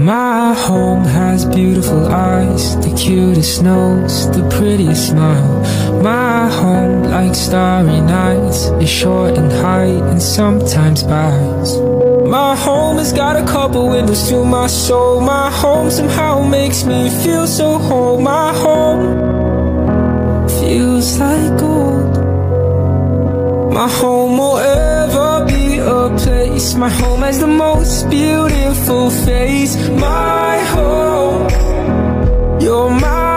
My home has beautiful eyes, the cutest nose, the prettiest smile. My home, like starry nights, is short in height and sometimes bites. My home has got a couple windows to my soul. My home somehow makes me feel so whole. My home feels like gold. My home will ever be a place. My home has the most beautiful face. My home, you're my